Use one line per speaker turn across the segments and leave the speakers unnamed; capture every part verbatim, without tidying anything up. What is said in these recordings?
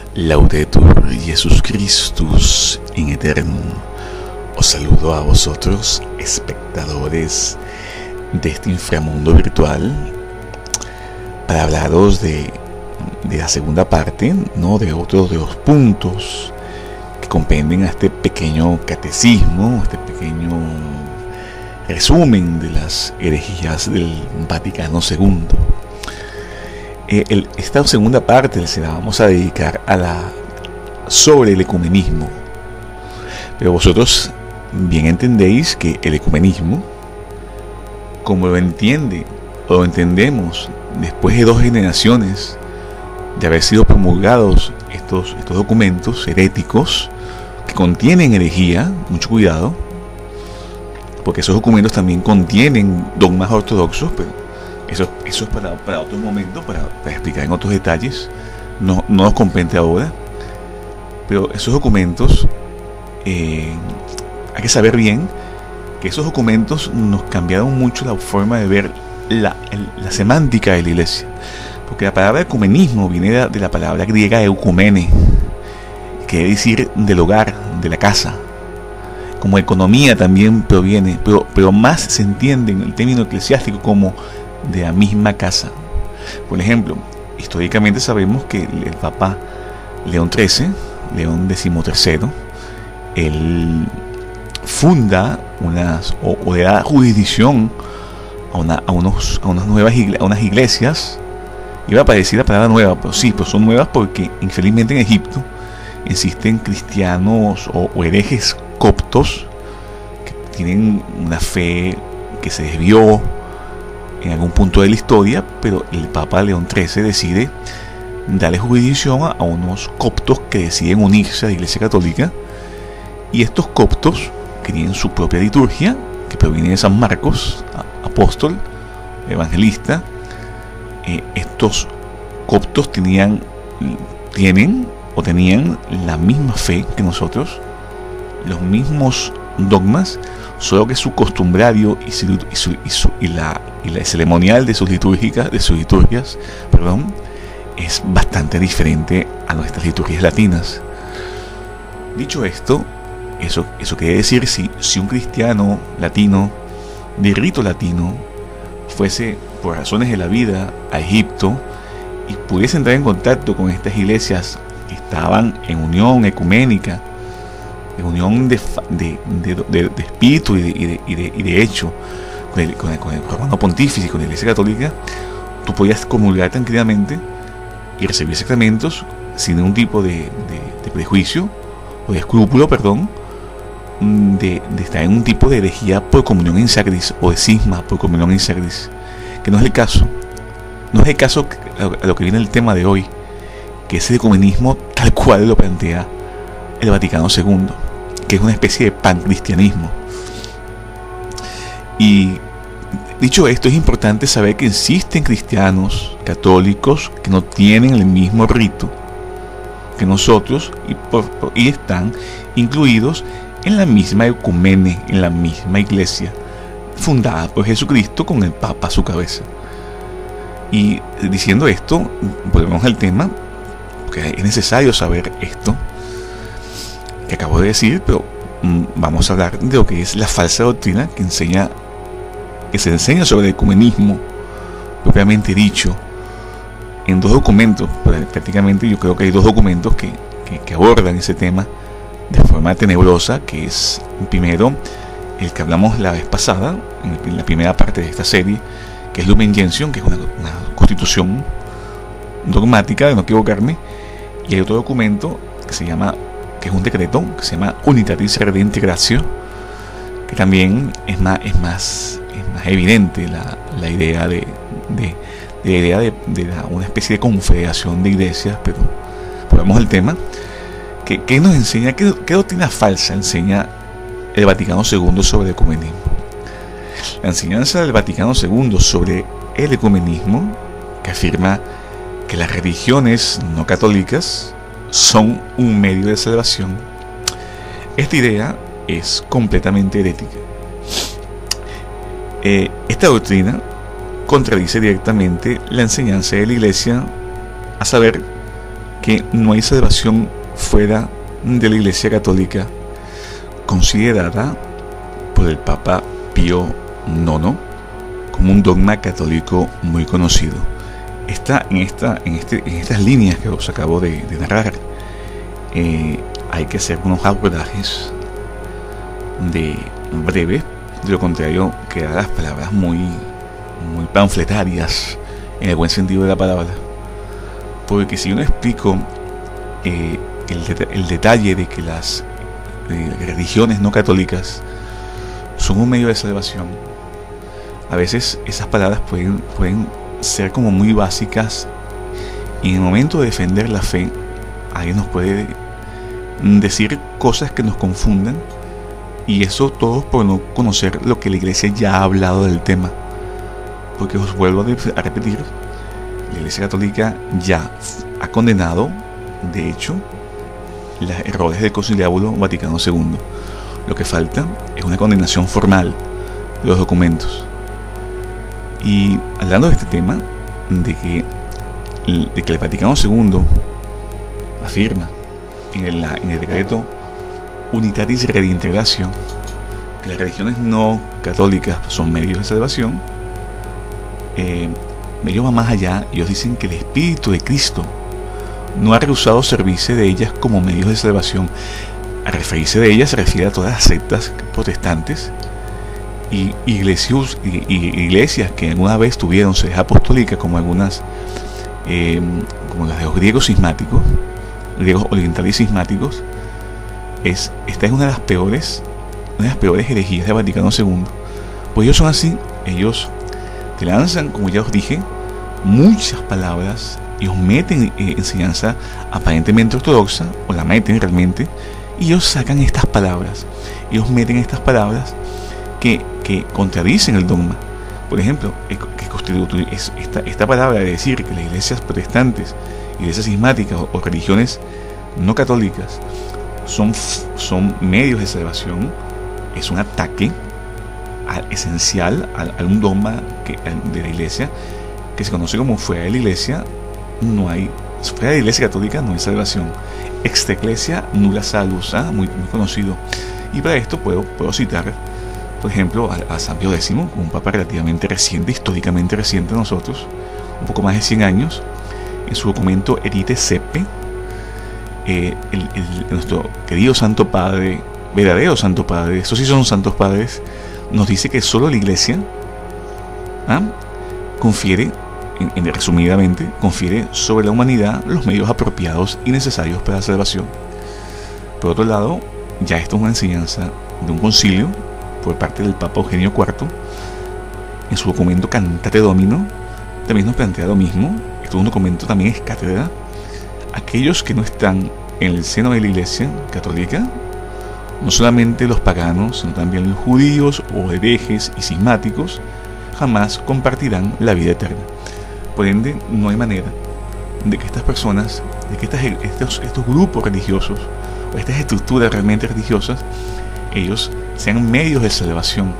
Laudetur Jesus Christus in Eternum. Os saludo a vosotros, espectadores de este inframundo virtual, para hablaros de, de la segunda parte, ¿no? De otros de los puntos que comprenden a este pequeño catecismo, este pequeño resumen de las herejías del Vaticano segundo. Eh, el, esta segunda parte se la vamos a dedicar a la sobre el ecumenismo. Pero vosotros bien entendéis que el ecumenismo, como lo entiende o lo entendemos después de dos generaciones de haber sido promulgados estos, estos documentos heréticos que contienen herejía, mucho cuidado, porque esos documentos también contienen dogmas ortodoxos, pero Eso, eso es para, para otro momento, para, para explicar en otros detalles. No, no nos compete ahora. Pero esos documentos, eh, hay que saber bien que esos documentos nos cambiaron mucho la forma de ver la, el, la semántica de la iglesia. Porque la palabra ecumenismo viene de, de la palabra griega eukumene, que quiere decir del hogar, de la casa. Como economía también proviene, pero, pero más se entiende en el término eclesiástico como de la misma casa. Por ejemplo, históricamente sabemos que el Papa León trece, León decimotercero, él funda unas, o, o le da jurisdicción a, una, a, unos, a unas nuevas iglesias, a unas iglesias. Iba a parecer la palabra nueva, pero sí, pero son nuevas porque infelizmente en Egipto existen cristianos o, o herejes coptos que tienen una fe que se desvió en algún punto de la historia, pero el Papa León trece decide darle jurisdicción a, a unos coptos que deciden unirse a la Iglesia Católica, y estos coptos que tienen su propia liturgia, que proviene de San Marcos, apóstol, evangelista. Eh, estos coptos tenían, tienen o tenían la misma fe que nosotros, los mismos dogmas, solo que su costumbrario y, su, y, su, y, su, y, la, y la ceremonial de sus litúrgicas, de sus liturgias, perdón, es bastante diferente a nuestras liturgias latinas. Dicho esto, eso, eso quiere decir si, si un cristiano latino de rito latino fuese por razones de la vida a Egipto y pudiese entrar en contacto con estas iglesias que estaban en unión ecuménica, de unión de, de, de, de, de espíritu y de, y, de, y, de, y de hecho con el, con, el, con el romano pontífice y con la Iglesia Católica, tú podías comulgar tranquilamente y recibir sacramentos sin ningún tipo de, de, de prejuicio o de escrúpulo, perdón, de, de estar en un tipo de herejía por comunión in sacris o de cisma por comunión in sacris, que no es el caso. No es el caso a lo que viene el tema de hoy, que es el ecumenismo tal cual lo plantea el Vaticano segundo, que es una especie de pancristianismo. Y dicho esto, es importante saber que existen cristianos católicos que no tienen el mismo rito que nosotros y, por, y están incluidos en la misma ecumene, en la misma iglesia fundada por Jesucristo con el Papa a su cabeza. Y diciendo esto, volvemos al tema, porque es necesario saber esto que acabo de decir, pero mm, vamos a hablar de lo que es la falsa doctrina que enseña, que se enseña sobre el ecumenismo propiamente dicho, en dos documentos. Prácticamente yo creo que hay dos documentos que, que, que abordan ese tema de forma tenebrosa, que es primero el que hablamos la vez pasada, en la primera parte de esta serie, que es Lumen Gentium, que es una, una constitución dogmática, de no equivocarme, y hay otro documento que se llama, que es un decreto, que se llama Unitatis Redempti Gratio, que también es más, es más, es más evidente la, la idea de, de, de, la idea de, de la, una especie de confederación de iglesias, pero volvemos al tema, que, que nos enseña, qué, qué doctrina falsa enseña el Vaticano segundo sobre el ecumenismo. La enseñanza del Vaticano segundo sobre el ecumenismo, que afirma que las religiones no católicas son un medio de salvación. Esta idea es completamente herética. Eh, esta doctrina contradice directamente la enseñanza de la Iglesia, a saber que no hay salvación fuera de la Iglesia Católica, considerada por el Papa Pío nono como un dogma católico muy conocido. Está en, esta, en, este, en estas líneas que os acabo de, de narrar. Eh, hay que hacer unos abordajes de breves, de lo contrario quedan las palabras muy, muy panfletarias en el buen sentido de la palabra. Porque si yo no explico eh, el, det el detalle de que las eh, religiones no católicas son un medio de salvación, a veces esas palabras pueden, pueden ser como muy básicas, y en el momento de defender la fe alguien nos puede decir cosas que nos confundan, y eso todo por no conocer lo que la Iglesia ya ha hablado del tema. Porque os vuelvo a repetir, la Iglesia Católica ya ha condenado, de hecho, los errores del Conciliábulo Vaticano segundo. Lo que falta es una condenación formal de los documentos. Y hablando de este tema, de que, de que el Vaticano segundo afirma en el, en el decreto Unitatis Redintegratio que las religiones no católicas son medios de salvación, eh, ellos van más allá. Ellos dicen que el Espíritu de Cristo no ha rehusado servirse de ellas como medios de salvación. A referirse de ellas se refiere a todas las sectas protestantes y iglesias, y, y iglesias que alguna vez tuvieron sede apostólica, como algunas eh, como las de los griegos cismáticos, griegos orientales cismáticos. Es, esta es una de las peores una de las peores herejías de Vaticano segundo. Pues ellos son así. Ellos te lanzan, como ya os dije, muchas palabras. Ellos meten eh, enseñanza aparentemente ortodoxa, o la meten realmente, y ellos sacan estas palabras. Ellos meten estas palabras que, que contradicen el dogma. Por ejemplo, que esta, esta palabra de decir que las iglesias protestantes, iglesias cismáticas o, o religiones no católicas son, son medios de salvación, es un ataque a, esencial a, a un dogma que, a, de la iglesia, que se conoce como fuera de la iglesia no hay, fuera de la iglesia católica no hay salvación. Extra ecclesia nulla salus, ¿eh? muy, muy conocido. Y para esto puedo, puedo citar, por ejemplo, a, a San Pío décimo, un papa relativamente reciente, históricamente reciente a nosotros, un poco más de cien años, en su documento Erite Sepe, eh, el, el, nuestro querido Santo Padre, verdadero Santo Padre, estos sí son santos padres, nos dice que solo la iglesia ¿ah? confiere, en, en, resumidamente, confiere sobre la humanidad los medios apropiados y necesarios para la salvación. Por otro lado, ya esto es una enseñanza de un concilio por parte del Papa Eugenio cuarto. En su documento Cantate Domino también nos plantea lo mismo. Este es un documento, también es cátedra. Aquellos que no están en el seno de la iglesia católica, no solamente los paganos, sino también los judíos o herejes y cismáticos, jamás compartirán la vida eterna. Por ende, no hay manera de que estas personas, de que estas, estos, estos grupos religiosos, o estas estructuras realmente religiosas, ellos sean medios de salvación.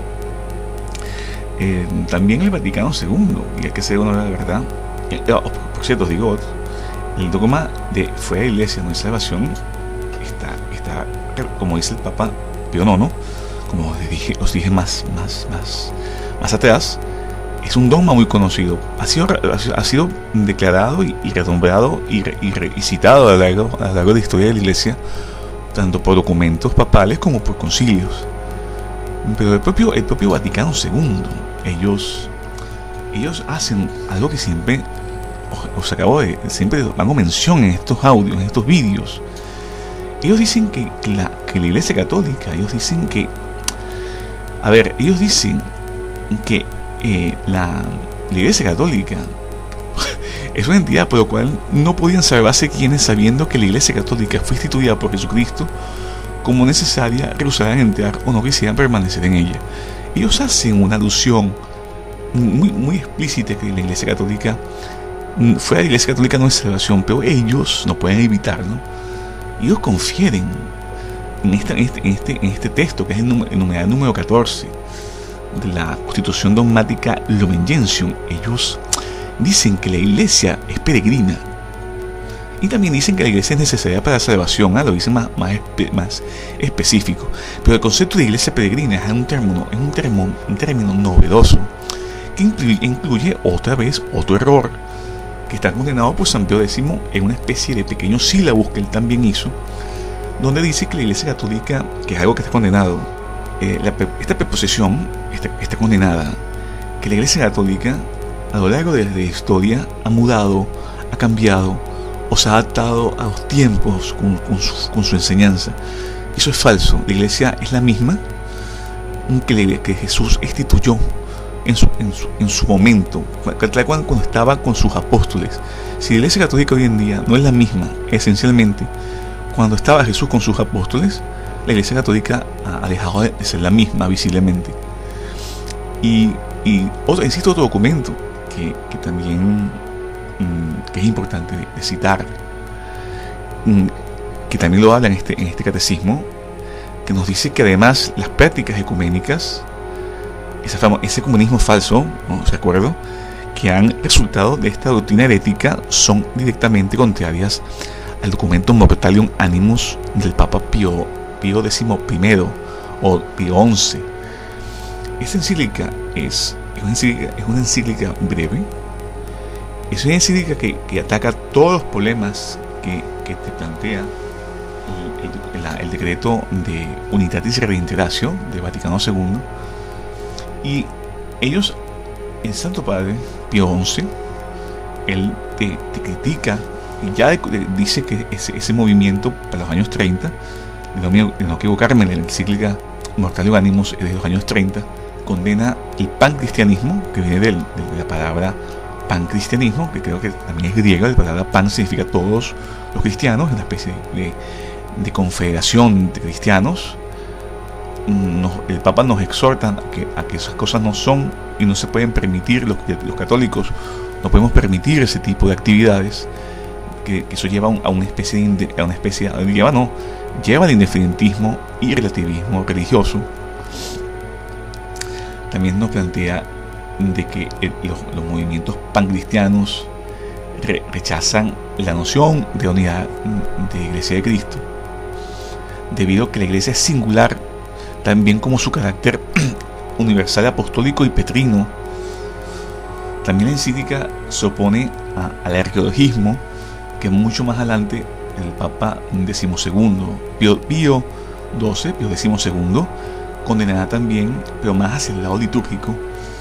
Eh, también el Vaticano segundo, y hay que ser uno de la verdad, eh, oh, por cierto, os digo, el dogma de fuera de la iglesia no hay salvación está, está, como dice el Papa Pío nono, como os dije, os dije más, más, más, más atrás, es un dogma muy conocido. Ha sido, ha sido declarado y, y renombrado y, y, y citado a lo, largo, a lo largo de la historia de la iglesia, tanto por documentos papales como por concilios. Pero el propio, el propio Vaticano segundo, ellos, ellos hacen algo que siempre os, os acabo de, siempre hago mención en estos audios, en estos vídeos. Ellos dicen que, que, la, que la iglesia católica, ellos dicen que, a ver, ellos dicen que eh, la, la iglesia católica es una entidad por la cual no podían salvarse quienes, sabiendo que la iglesia católica fue instituida por Jesucristo como necesaria, rehusaran entrar o no quisieran permanecer en ella. Ellos hacen una alusión muy, muy explícita que la iglesia católica, fuera de la iglesia católica no hay salvación, pero ellos no pueden evitarlo. Ellos confieren en, esta, en, este, en, este, en este texto, que es el, número, el numeral número catorce de la Constitución Dogmática Lumen Gentium. Ellos dicen que la iglesia es peregrina Y también dicen que la iglesia es necesaria para la salvación, ¿eh? Lo dicen más, más, espe más específico. Pero el concepto de iglesia peregrina es un término, es un término, un término novedoso que incluye, incluye otra vez otro error que está condenado por San Pío X en una especie de pequeño sílabus que él también hizo, donde dice que la iglesia católica, que es algo que está condenado, eh, la, esta preposición está, está condenada, que la iglesia católica a lo largo de la historia ha mudado, ha cambiado o se ha adaptado a los tiempos con, con, su, con su enseñanza. Eso es falso. La iglesia es la misma que, que Jesús instituyó en su, en su, en su momento, cuando, cuando estaba con sus apóstoles. Si la iglesia católica hoy en día no es la misma, esencialmente, cuando estaba Jesús con sus apóstoles, la iglesia católica ha dejado de ser la misma visiblemente. Y, y otro, insisto, otro documento que, que también mmm, que es importante de, de citar, mmm, que también lo habla en este, en este catecismo, que nos dice que además las prácticas ecuménicas, ese, famo, ese comunismo falso, ¿no? ¿Se acuerdo? Que han resultado de esta doctrina herética son directamente contrarias al documento Mortalium Animus del Papa Pío, Pío décimo primero o Pío once. Esta encíclica es, es, una encíclica, es una encíclica breve, es una encíclica que, que ataca todos los problemas que, que te plantea el, el, el, el decreto de Unitatis Redinteratio de Vaticano segundo. Y ellos, el Santo Padre Pío once, él te, te critica y ya de, de, dice que ese, ese movimiento para los años treinta, de no, de no equivocarme, en la encíclica Mortalium Animus es de los años treinta, condena el pancristianismo, que viene del, de la palabra pancristianismo, que creo que también es griega. La palabra pan significa todos los cristianos, una especie de, de confederación de cristianos. Nos, el Papa nos exhorta a que, a que esas cosas no son y no se pueden permitir. Los, los católicos no podemos permitir ese tipo de actividades, que, que eso lleva a, un, a una especie de a una especie lleva no lleva al indiferentismo y relativismo religioso. También nos plantea de que el, los, los movimientos pancristianos re, rechazan la noción de unidad de Iglesia de Cristo, debido a que la Iglesia es singular, también como su carácter universal, apostólico y petrino. También la encíclica se opone a, al arqueologismo, que mucho más adelante el Papa decimosegundo, Pío, Pío doce, Pío decimosegundo, condenará también, pero más hacia el lado litúrgico.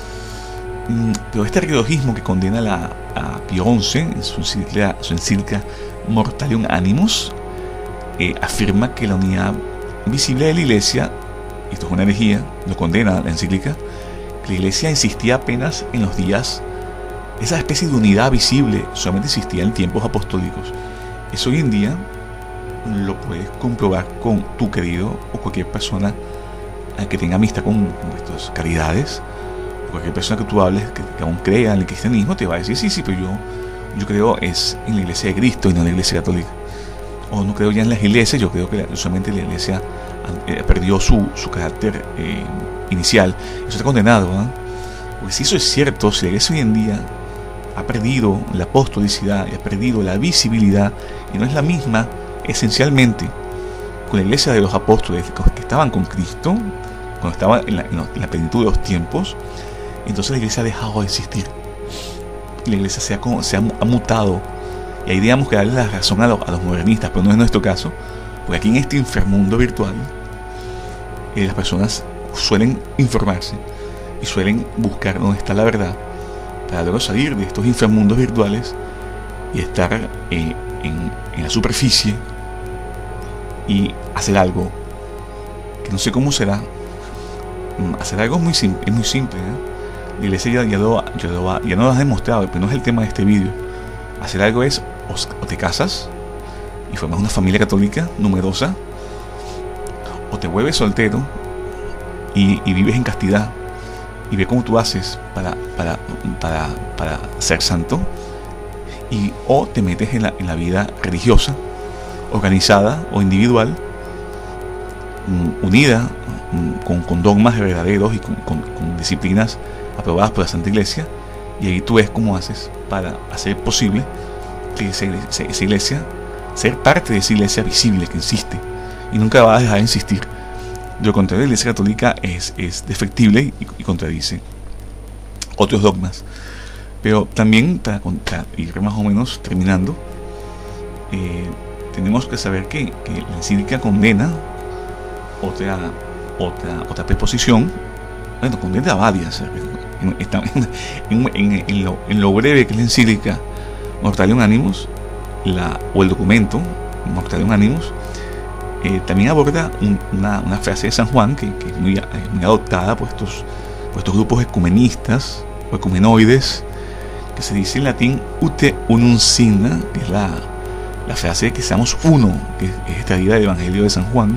Pero este arqueologismo que condena la, a Pío once en su encíclica, su encíclica Mortalium Animus, eh, afirma que la unidad visible de la Iglesia, esto es una herejía, lo condena la encíclica, que la Iglesia insistía apenas en los días, esa especie de unidad visible solamente existía en tiempos apostólicos. Eso hoy en día lo puedes comprobar con tu querido o cualquier persona que tenga amistad con nuestras caridades, cualquier persona que tú hables que, que aún crea en el cristianismo te va a decir sí, sí, pero yo, yo creo es en la Iglesia de Cristo y no en la Iglesia católica. O no creo ya en las iglesias, yo creo que solamente la Iglesia eh, perdió su, su carácter eh, inicial. Eso está condenado, ¿eh? Porque si eso es cierto, si la Iglesia hoy en día ha perdido la apostolicidad y ha perdido la visibilidad y no es la misma esencialmente con la Iglesia de los apóstoles que estaban con Cristo cuando estaba en la, en la plenitud de los tiempos, entonces la Iglesia ha dejado de existir y la Iglesia se ha, se ha, ha mutado. Y ahí digamos que darle la razón a los, a los modernistas, pero no es nuestro caso, porque aquí en este inframundo virtual eh, las personas suelen informarse y suelen buscar dónde está la verdad, para luego salir de estos inframundos virtuales y estar eh, en, en la superficie y hacer algo que no sé cómo será. Hacer algo es muy simple, es muy simple, ¿eh? La Iglesia ya, ya, lo, ya, lo, ya no lo ha demostrado, pero no es el tema de este vídeo. Hacer algo es o te casas y formas una familia católica numerosa, o te vuelves soltero y, y vives en castidad y ves cómo tú haces para, para, para, para ser santo, y o te metes en la, en la vida religiosa, organizada o individual, unida con, con dogmas verdaderos y con, con, con disciplinas aprobadas por la Santa Iglesia, y ahí tú ves cómo haces para hacer posible que esa iglesia, esa iglesia, ser parte de esa iglesia visible que insiste y nunca va a dejar de insistir. De lo contrario, la Iglesia Católica es, es defectible y, y contradice otros dogmas. Pero también, para, para ir más o menos terminando, eh, tenemos que saber que, que la encíclica condena otra, otra, otra preposición. Bueno, condena varias. En, en, en, en, lo, en lo breve que es la encíclica Mortalium Animus, la, o el documento Mortalium Animus, eh, también aborda un, una, una frase de San Juan que, que es muy, muy adoptada por estos, por estos grupos ecumenistas o ecumenoides, que se dice en latín ute unum signa, que es la, la frase de que seamos uno, que es extraída del Evangelio de San Juan.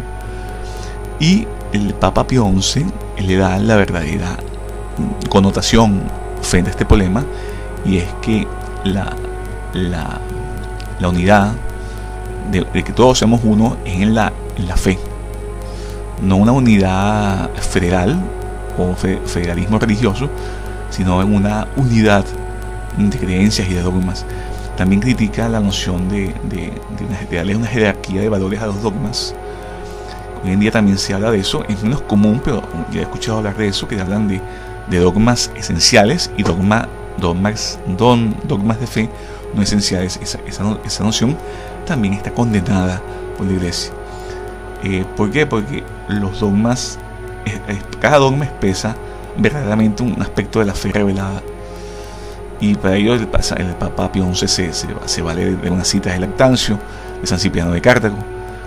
Y el Papa Pío once le da la verdadera connotación frente a este problema, y es que la, la, la unidad de, de que todos seamos uno es en la, en la fe, no una unidad federal o fe, federalismo religioso, sino en una unidad de creencias y de dogmas. También critica la noción de, de, de, una, de darle una jerarquía de valores a los dogmas. Hoy en día también se habla de eso, es menos común, pero ya he escuchado hablar de eso, que hablan de, de dogmas esenciales y dogma, dogmas, don, dogmas de fe no esenciales. Esa, esa, esa noción también está condenada por la Iglesia. Eh, ¿Por qué? Porque los dogmas, eh, cada dogma expresa verdaderamente un aspecto de la fe revelada. Y para ello el, el Papa Pío once se, se, se vale de unas citas de Lactancio, de San Cipriano de Cartago.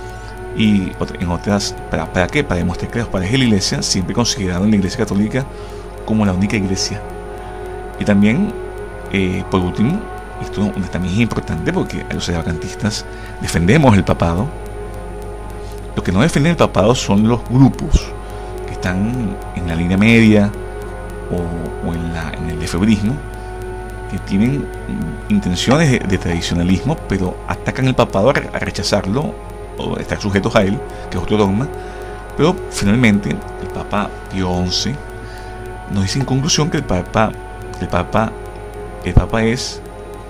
Y en otras, ¿para, para qué? Para demostrar que los padres de la Iglesia siempre consideraron la Iglesia Católica como la única iglesia. Y también, eh, por último, esto también es importante porque a los sedevacantistas defendemos el papado. Lo que no defienden el papado son los grupos que están en la línea media o, o en, la, en el lefebrismo, que tienen intenciones de, de tradicionalismo, pero atacan el papado a, re, a rechazarlo o a estar sujetos a él, que es otro dogma. Pero finalmente el Papa Pío once nos dice en conclusión que el Papa, el Papa, el Papa es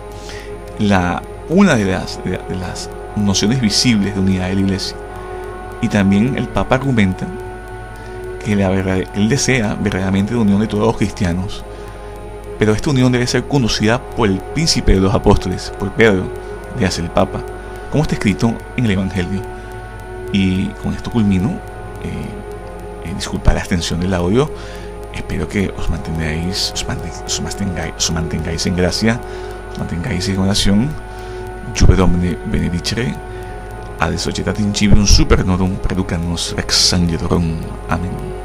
la, una de las, de, de las nociones visibles de unidad de la Iglesia. Y también el Papa argumenta que la verdad, él desea verdaderamente la unión de todos los cristianos, pero esta unión debe ser conducida por el príncipe de los apóstoles, por Pedro, de hacer el Papa, como está escrito en el Evangelio. Y con esto culmino. Eh, eh, disculpa la extensión del audio. Espero que os mantengáis, os mantengáis, os mantengáis, os mantengáis en gracia, os mantengáis en oración. Juve Domine benedicere, ad societatis civium super norum preducamus rex Angelorum. Amén.